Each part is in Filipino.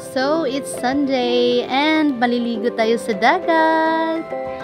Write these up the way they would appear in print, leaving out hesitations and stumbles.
So, it's Sunday and maliligo tayo sa dagat.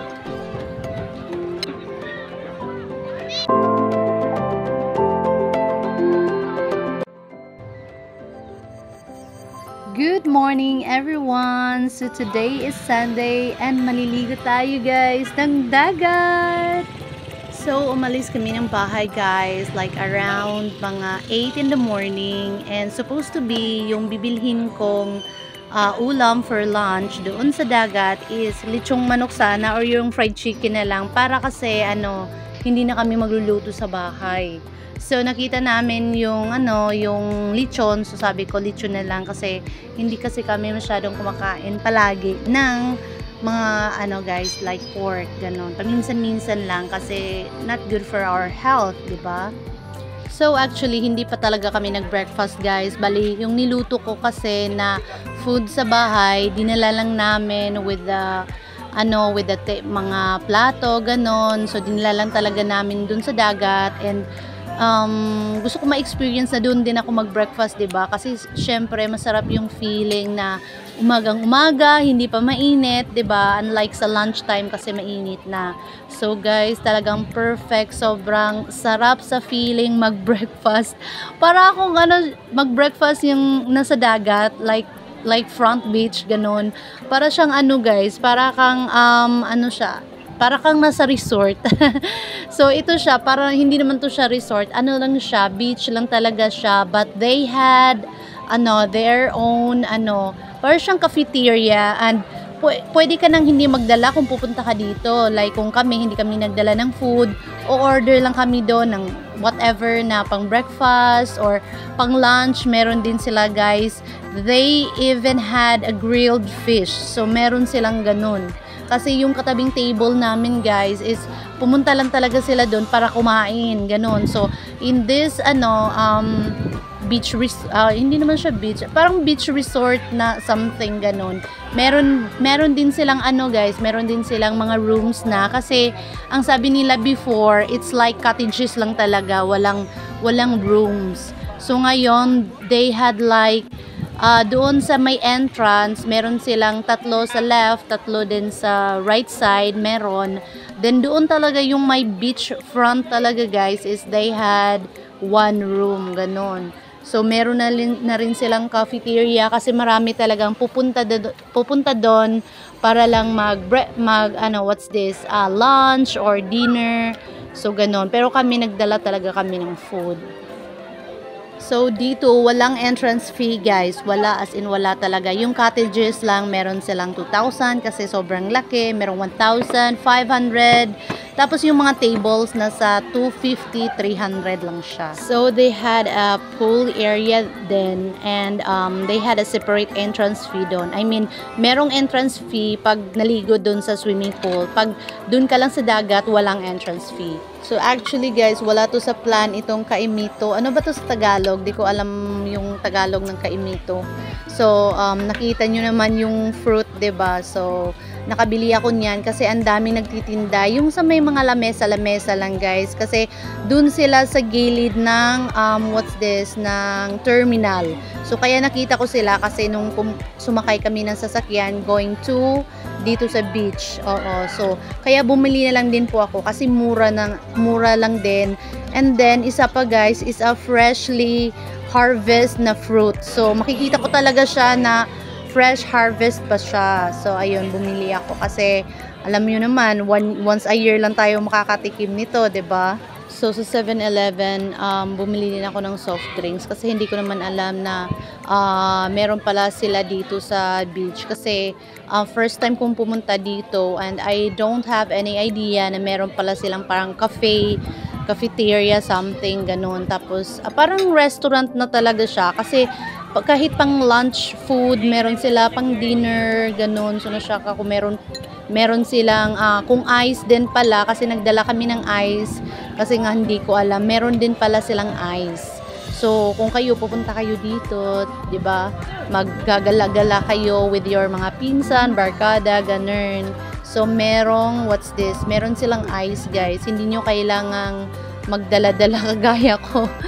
Good morning everyone! So, today is Sunday and maliligo tayo guys ng dagat. So, umalis kami ng bahay guys, like around mga 8 in the morning, and supposed to be yung bibilhin kong ulam for lunch doon sa dagat is lechong manok sana or yung fried chicken na lang para kasi hindi na kami magluluto sa bahay. So, nakita namin yung yung lechon, so sabi ko lechon na lang kasi hindi kasi kami masyadong kumakain palagi ng mga guys, like pork, ganon. Paminsan-minsan lang kasi not good for our health, di ba? So actually hindi pa talaga kami nag-breakfast guys. Bali yung niluto ko kasi na food sa bahay, dinala lang namin with the mga plato, ganon. So dinala lang talaga namin dun sa dagat, and gusto ko ma-experience na doon din ako mag-breakfast, 'di ba? Kasi syempre masarap yung feeling na umagang-umaga, hindi pa mainit, 'di ba? Unlike sa lunchtime kasi mainit na. So guys, talagang perfect, sobrang sarap sa feeling mag-breakfast. Para akong mag-breakfast yung nasa dagat, like front beach ganon. Para siyang guys, para kang para kang nasa resort. So ito siya, parang hindi naman to siya resort, lang siya, beach lang talaga siya, but they had their own parang siyang cafeteria, and pwede ka nang hindi magdala kung pupunta ka dito. Like kung hindi kami nagdala ng food, o order lang kami doon ng whatever na pang breakfast or pang lunch. Meron din sila guys, they even had a grilled fish, so meron silang ganun. Kasi yung katabing table namin guys is pumunta lang talaga sila doon para kumain, ganun. So in this beach hindi naman siya beach, parang beach resort na something ganun. Meron din silang guys, meron din silang mga rooms na, kasi ang sabi nila before, it's like cottages lang talaga, walang rooms. So ngayon they had like doon sa may entrance, meron silang 3 sa left, 3 din sa right side, meron. Then doon talaga yung may beach front talaga guys, is they had 1 room, ganon. So meron na rin silang cafeteria kasi marami talagang pupunta doon para lang what's this, lunch or dinner. So ganon. Pero kami nagdala talaga kami ng food. So dito walang entrance fee guys, wala, as in wala talaga. Yung cottages lang meron silang 2,000 kasi sobrang laki, merong 1,500. Tapos yung mga tables nasa 250, 300 lang siya. So they had a pool area then, and they had a separate entrance fee doon. I mean, merong entrance fee pag naligo doon sa swimming pool. Pag doon ka lang sa dagat, walang entrance fee. So actually guys, wala to sa plan itong kaimito. Ano ba to sa Tagalog? Di ko alam yung Tagalog ng kaimito. So nakita nyo naman yung fruit, 'di ba? So nakabili ako niyan kasi ang daming nagtitinda. Yung sa may mga lamesa lang guys, kasi dun sila sa gilid ng ng terminal. So kaya nakita ko sila kasi nung sumakay kami ng sasakyan going to dito sa beach. Oo. So kaya bumili na lang din po ako kasi mura lang din. And then isa pa guys is a freshly harvest na fruit. So makikita ko talaga siya na fresh harvest pa siya. So ayun, bumili ako kasi alam niyo naman, once a year lang tayo makakatikim nito, 'di ba? So sa 7-Eleven, bumili din ako ng soft drinks kasi hindi ko naman alam na meron pala sila dito sa beach, kasi first time kong pumunta dito, and I don't have any idea na meron pala silang parang cafeteria something ganun. Tapos parang restaurant na talaga siya kasi kahit pang lunch food, meron sila pang dinner, ganun. So nashock ako, meron silang kung ice din pala, kasi nagdala kami ng ice kasi nga hindi ko alam, meron din pala silang ice. So kung pupunta kayo dito, 'di ba? Maggagala-gala kayo with your mga pinsan, barkada, ganun. So meron silang ice guys. Hindi nyo kailangang magdala-dala kagaya ko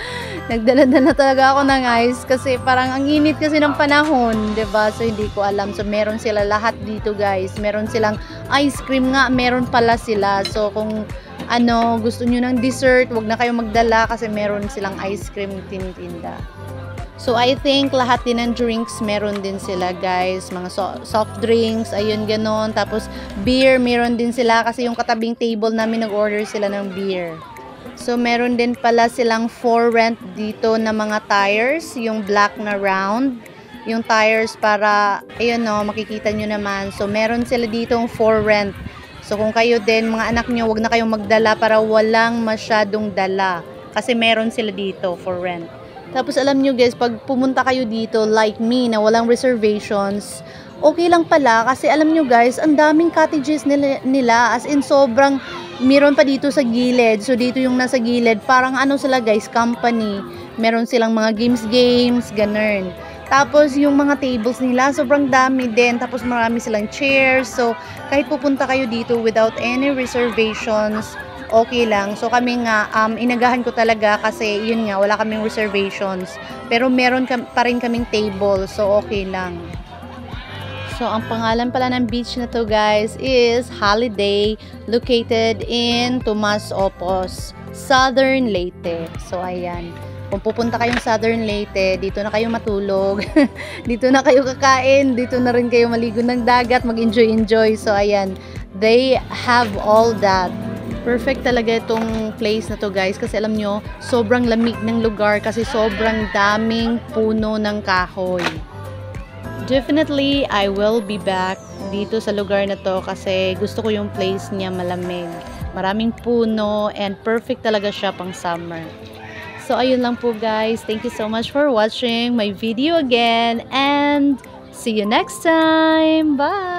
Nagdala-dala talaga ako ng ice kasi parang ang init kasi ng panahon, 'di ba? So hindi ko alam. So meron sila lahat dito, guys. Meron silang ice cream nga, meron pala sila. So kung ano, gusto niyo ng dessert, wag na kayong magdala kasi meron silang ice cream tinitinda. So, I think lahat din ng drinks meron din sila, guys. Mga soft drinks, ayun, ganon. Tapos, beer, meron din sila kasi yung katabing table namin nag-order sila ng beer. So, meron din pala silang for rent dito na mga tires, yung black na round. Yung tires para, ayun no, makikita nyo naman. So, meron sila ditong for rent. So, kung kayo din, mga anak nyo, wag na kayong magdala para walang masyadong dala. Kasi meron sila dito for rent. Tapos alam nyo guys, pag pumunta kayo dito like me na walang reservations, okay lang pala kasi alam nyo guys, ang daming cottages nila as in sobrang meron pa dito sa gilid. So dito yung nasa gilid, parang ano sila guys, company. Meron silang mga games, ganun. Tapos yung mga tables nila, sobrang dami din. Tapos marami silang chairs. So kahit pupunta kayo dito without any reservations, okay lang. So kami nga, inagahan ko talaga kasi yun nga, wala kaming reservations. Pero meron pa rin kaming table. So okay lang. So ang pangalan pala ng beach na to guys is Holiday, located in Tomas Opos, Southern Leyte. So ayan. Kung pupunta kayong Southern Leyte, dito na kayo matulog. Dito na kayo kakain. Dito na rin kayo maligo ng dagat, mag-enjoy. So ayan. They have all that. Perfect talaga itong place na to guys kasi alam nyo, sobrang lamig ng lugar kasi sobrang daming puno ng kahoy. Definitely, I will be back dito sa lugar na to kasi gusto ko yung place niya malamig. Maraming puno and perfect talaga siya pang summer. So ayun lang po guys. Thank you so much for watching my video again and see you next time. Bye!